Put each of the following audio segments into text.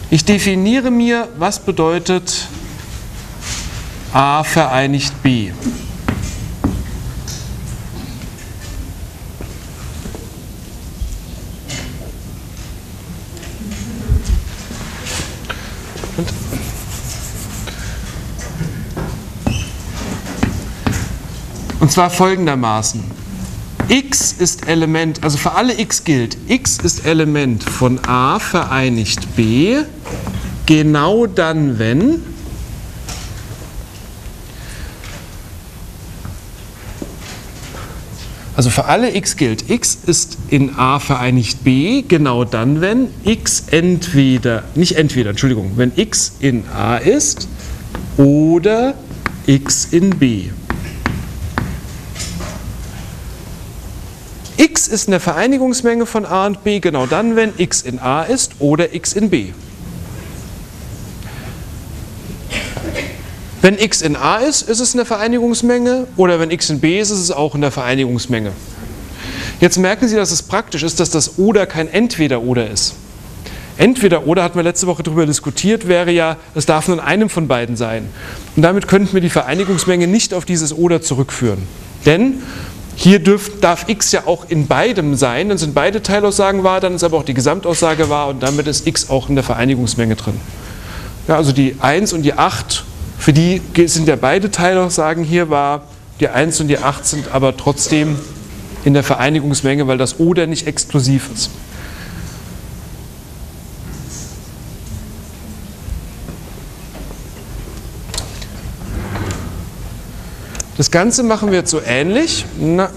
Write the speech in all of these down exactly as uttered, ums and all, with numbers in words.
Ich definiere mir, was bedeutet A vereinigt B. Und zwar folgendermaßen. X ist Element, also für alle x gilt, x ist Element von A vereinigt B, genau dann, wenn also für alle x gilt, x ist in A vereinigt B, genau dann, wenn x entweder, nicht entweder, Entschuldigung, wenn x in A ist oder x in B. X ist eine Vereinigungsmenge von A und B, genau dann, wenn x in A ist oder x in B. Wenn x in A ist, ist es eine Vereinigungsmenge, oder wenn x in B ist, ist es auch eine Vereinigungsmenge. Jetzt merken Sie, dass es praktisch ist, dass das Oder kein Entweder-Oder ist. Entweder-Oder, hatten wir letzte Woche darüber diskutiert, wäre ja, es darf nur in einem von beiden sein. Und damit könnten wir die Vereinigungsmenge nicht auf dieses Oder zurückführen. Denn hier dürf, darf x ja auch in beidem sein, dann sind beide Teilaussagen wahr, dann ist aber auch die Gesamtaussage wahr und damit ist x auch in der Vereinigungsmenge drin. Ja, also die eins und die acht, für die sind ja beide Teilaussagen hier wahr, die eins und die acht sind aber trotzdem in der Vereinigungsmenge, weil das Oder nicht exklusiv ist. Das Ganze machen wir jetzt so ähnlich. Na.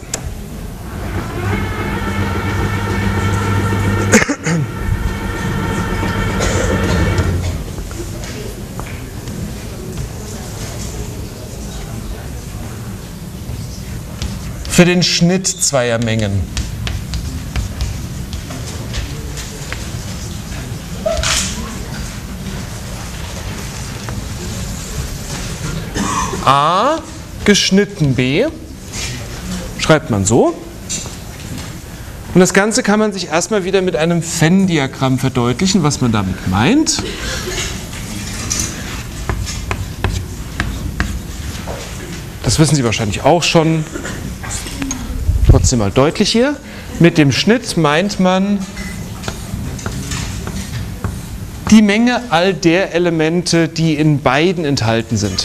Für den Schnitt zweier Mengen. A geschnitten B, schreibt man so. Und das Ganze kann man sich erstmal wieder mit einem Venn-Diagramm verdeutlichen, was man damit meint. Das wissen Sie wahrscheinlich auch schon. Trotzdem mal deutlich hier. Mit dem Schnitt meint man die Menge all der Elemente, die in beiden enthalten sind.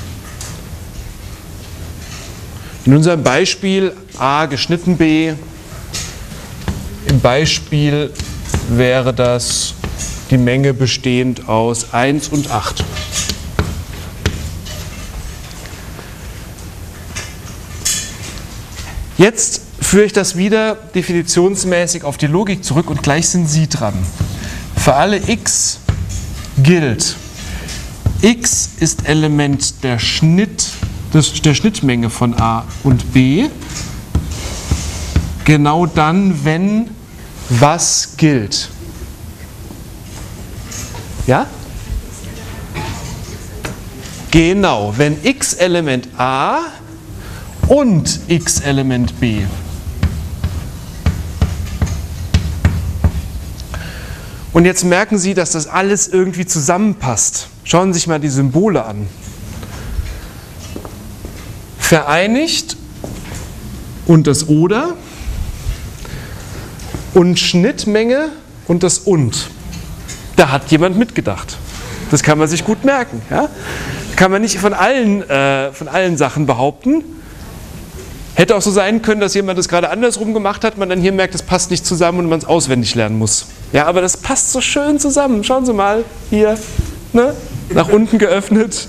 In unserem Beispiel A geschnitten B, im Beispiel wäre das die Menge bestehend aus eins und acht. Jetzt führe ich das wieder definitionsmäßig auf die Logik zurück und gleich sind Sie dran. Für alle x gilt, x ist Element der Schnitt der Schnittmenge von A und B, genau dann, wenn was gilt. Ja? Genau, wenn x Element A und x Element B. Und jetzt merken Sie, dass das alles irgendwie zusammenpasst. Schauen Sie sich mal die Symbole an. Vereinigt und das Oder und Schnittmenge und das Und. Da hat jemand mitgedacht. Das kann man sich gut merken. Ja? Kann man nicht von allen, äh, von allen Sachen behaupten. Hätte auch so sein können, dass jemand das gerade andersrum gemacht hat, man dann hier merkt, es passt nicht zusammen und man es auswendig lernen muss. Ja, aber das passt so schön zusammen. Schauen Sie mal, hier, ne? Nach unten geöffnet.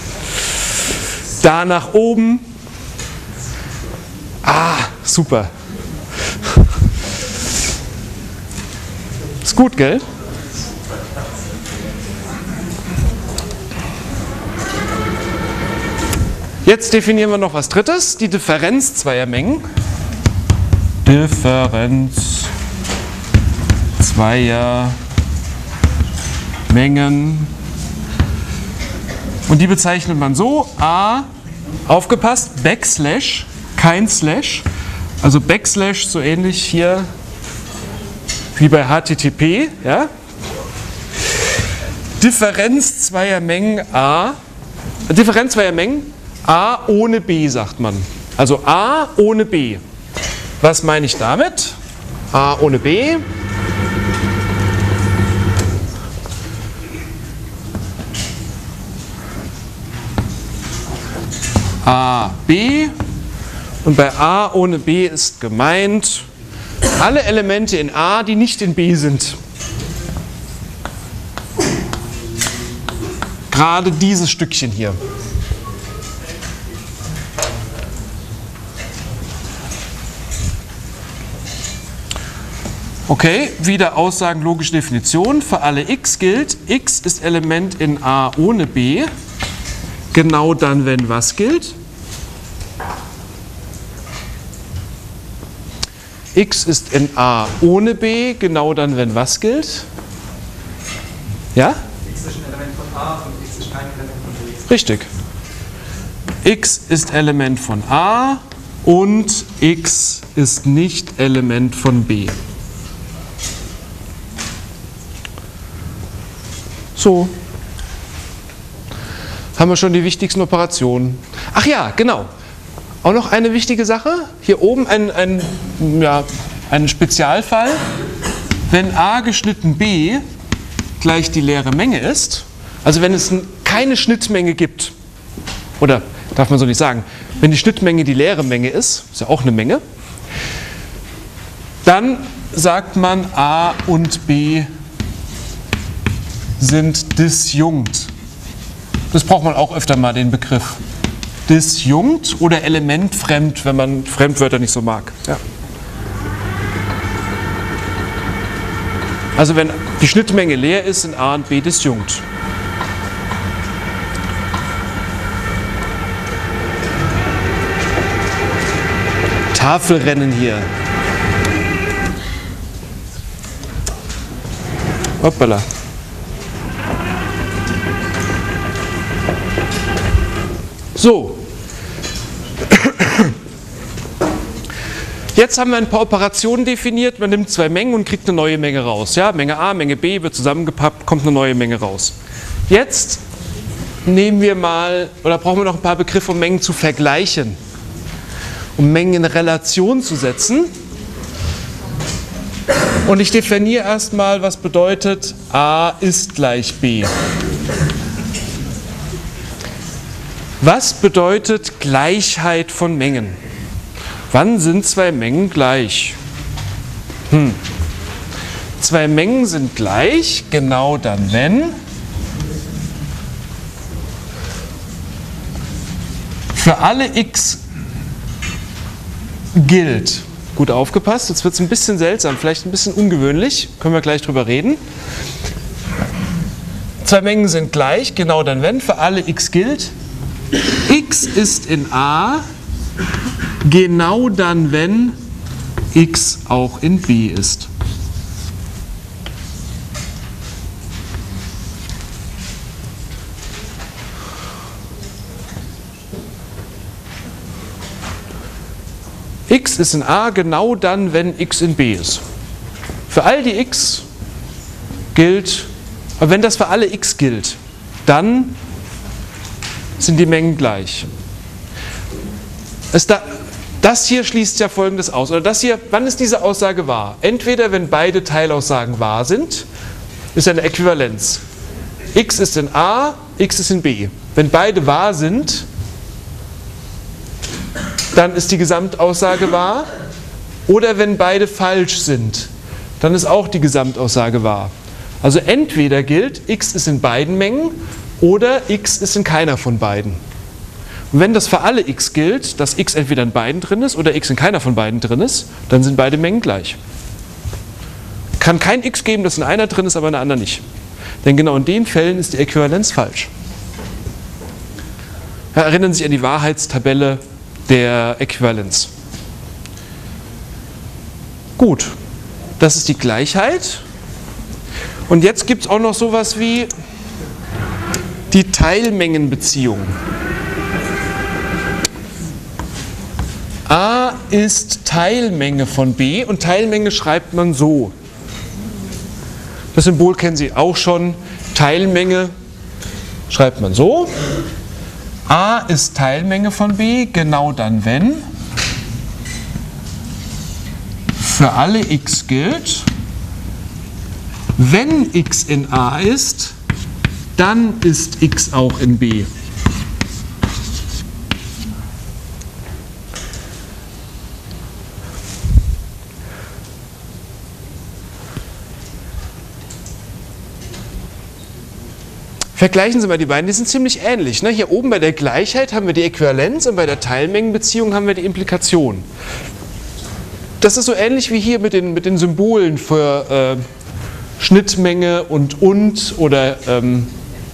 Da nach oben. Ah, super. Ist gut, gell? Jetzt definieren wir noch was Drittes, die Differenz zweier Mengen. Differenz zweier Mengen. Und die bezeichnet man so, A, aufgepasst, Backslash, kein Slash, also Backslash so ähnlich hier wie bei H T T P, ja? Differenz zweier Mengen A, Differenz zweier Mengen A ohne B, sagt man. Also A ohne B. Was meine ich damit? A ohne B. A, B. Und bei A ohne B ist gemeint alle Elemente in A, die nicht in B sind. Gerade dieses Stückchen hier. Okay, wieder Aussagen, logische Definition. Für alle x gilt, x ist Element in A ohne B. Genau dann, wenn was gilt? X ist in A ohne B, genau dann, wenn was gilt? Ja? X ist ein Element von A und x ist kein Element von B. Richtig. X ist Element von A und x ist nicht Element von B. So. Haben wir schon die wichtigsten Operationen. Ach ja, genau. Auch noch eine wichtige Sache. Hier oben ein, ein, ja, ein Spezialfall. Wenn A geschnitten B gleich die leere Menge ist, also wenn es keine Schnittmenge gibt, oder darf man so nicht sagen, wenn die Schnittmenge die leere Menge ist, ist ja auch eine Menge, dann sagt man A und B sind disjunkt. Das braucht man auch öfter mal, den Begriff. Disjunkt oder elementfremd, wenn man Fremdwörter nicht so mag. Ja. Also wenn die Schnittmenge leer ist, sind A und B disjunkt. Tafelrennen hier. Hoppala. So, jetzt haben wir ein paar Operationen definiert. Man nimmt zwei Mengen und kriegt eine neue Menge raus. Ja, Menge A, Menge B wird zusammengepappt, kommt eine neue Menge raus. Jetzt nehmen wir mal, oder brauchen wir noch ein paar Begriffe, um Mengen zu vergleichen, um Mengen in Relation zu setzen. Und ich definiere erstmal, was bedeutet A ist gleich B. Was bedeutet Gleichheit von Mengen? Wann sind zwei Mengen gleich? Hm. Zwei Mengen sind gleich, genau dann, wenn für alle x gilt. Gut aufgepasst, jetzt wird es ein bisschen seltsam, vielleicht ein bisschen ungewöhnlich, können wir gleich drüber reden. Zwei Mengen sind gleich, genau dann, wenn für alle x gilt. X ist in A genau dann, wenn x auch in B ist. X ist in A genau dann, wenn x in B ist. Für all die x gilt, aber wenn das für alle x gilt, dann sind die Mengen gleich. Es da, das hier schließt ja Folgendes aus. Oder das hier, wann ist diese Aussage wahr? Entweder wenn beide Teilaussagen wahr sind, ist eine Äquivalenz. X ist in A, x ist in B. Wenn beide wahr sind, dann ist die Gesamtaussage wahr. Oder wenn beide falsch sind, dann ist auch die Gesamtaussage wahr. Also entweder gilt, x ist in beiden Mengen, oder x ist in keiner von beiden. Und wenn das für alle x gilt, dass x entweder in beiden drin ist oder x in keiner von beiden drin ist, dann sind beide Mengen gleich. Kann kein x geben, das in einer drin ist, aber in der anderen nicht. Denn genau in den Fällen ist die Äquivalenz falsch. Ja, erinnern Sie sich an die Wahrheitstabelle der Äquivalenz. Gut, das ist die Gleichheit. Und jetzt gibt es auch noch sowas wie die Teilmengenbeziehung. A ist Teilmenge von B und Teilmenge schreibt man so. Das Symbol kennen Sie auch schon. Teilmenge schreibt man so. A ist Teilmenge von B, genau dann, wenn für alle x gilt, wenn x in A ist, dann ist x auch in B. Vergleichen Sie mal die beiden, die sind ziemlich ähnlich. Ne? Hier oben bei der Gleichheit haben wir die Äquivalenz und bei der Teilmengenbeziehung haben wir die Implikation. Das ist so ähnlich wie hier mit den, mit den Symbolen für äh, Schnittmenge und und oder ähm,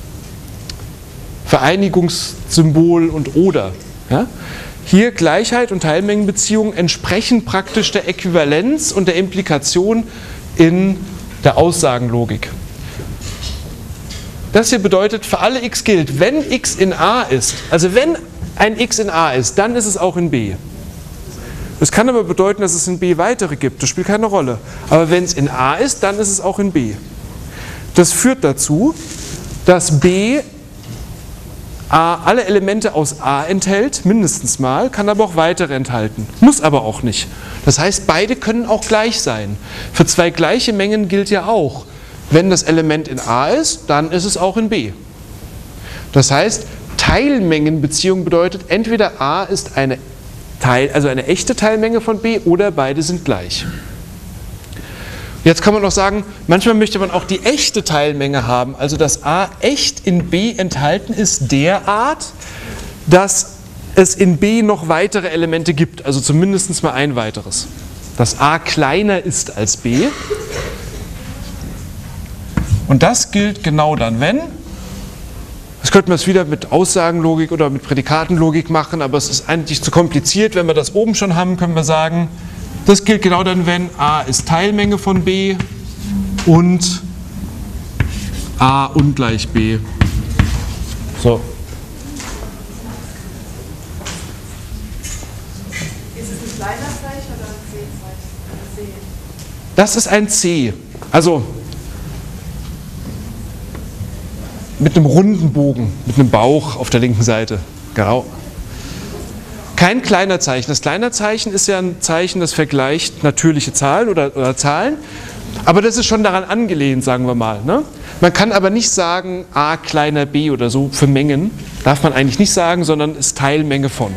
Vereinigungssymbol und oder. Ja? Hier Gleichheit und Teilmengenbeziehung entsprechen praktisch der Äquivalenz und der Implikation in der Aussagenlogik. Das hier bedeutet, für alle x gilt, wenn x in A ist, also wenn ein x in A ist, dann ist es auch in B. Das kann aber bedeuten, dass es in B weitere gibt, das spielt keine Rolle. Aber wenn es in A ist, dann ist es auch in B. Das führt dazu, dass B A alle Elemente aus A enthält, mindestens mal, kann aber auch weitere enthalten, muss aber auch nicht. Das heißt, beide können auch gleich sein. Für zwei gleiche Mengen gilt ja auch, wenn das Element in A ist, dann ist es auch in B. Das heißt, Teilmengenbeziehung bedeutet, entweder A ist eine, Teil, also eine echte Teilmenge von B oder beide sind gleich. Jetzt kann man noch sagen, manchmal möchte man auch die echte Teilmenge haben, also dass A echt in B enthalten ist derart, dass es in B noch weitere Elemente gibt, also zumindest mal ein weiteres. Dass A kleiner ist als B. Und das gilt genau dann, wenn, das könnte man es wieder mit Aussagenlogik oder mit Prädikatenlogik machen, aber es ist eigentlich zu kompliziert. Wenn wir das oben schon haben, können wir sagen, das gilt genau dann, wenn A ist Teilmenge von B und A ungleich B. So. Ist es ein kleiner Zeichen oder ein C-Zeichen? Das ist ein C. Also mit einem runden Bogen, mit einem Bauch auf der linken Seite. Genau. Kein kleiner Zeichen. Das kleine Zeichen ist ja ein Zeichen, das vergleicht natürliche Zahlen oder, oder Zahlen. Aber das ist schon daran angelehnt, sagen wir mal. Ne? Man kann aber nicht sagen, a kleiner b oder so für Mengen. Darf man eigentlich nicht sagen, sondern ist Teilmenge von.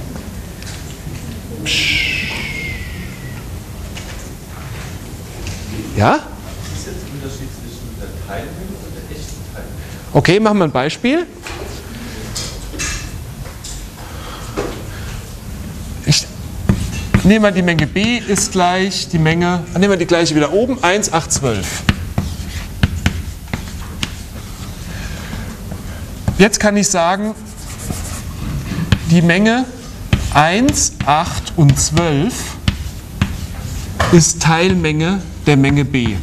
Ja? Okay, machen wir ein Beispiel. Ich nehme mal die Menge b ist gleich die Menge, nehmen wir die gleiche wieder oben, eins, acht, zwölf. Jetzt kann ich sagen, die Menge eins, acht und zwölf ist Teilmenge der Menge b.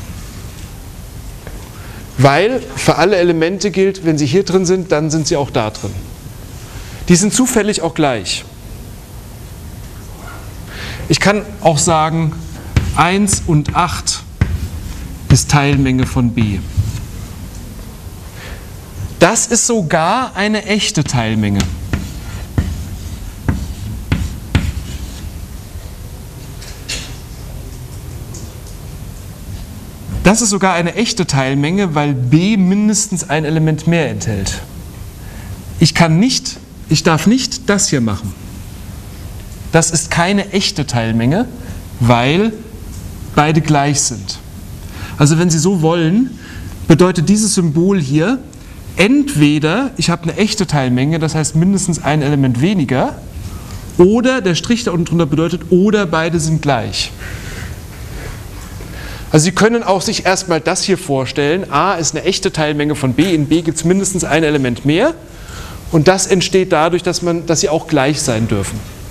Weil für alle Elemente gilt, wenn sie hier drin sind, dann sind sie auch da drin. Die sind zufällig auch gleich. Ich kann auch sagen, eins und acht ist Teilmenge von b. Das ist sogar eine echte Teilmenge. Das ist sogar eine echte Teilmenge, weil b mindestens ein Element mehr enthält. Ich kann nicht, ich darf nicht das hier machen. Das ist keine echte Teilmenge, weil beide gleich sind. Also wenn Sie so wollen, bedeutet dieses Symbol hier, entweder ich habe eine echte Teilmenge, das heißt mindestens ein Element weniger, oder der Strich da unten drunter bedeutet, oder beide sind gleich. Also Sie können auch sich erstmal das hier vorstellen, a ist eine echte Teilmenge von b, in b gibt es mindestens ein Element mehr und das entsteht dadurch, dass, man, dass sie auch gleich sein dürfen.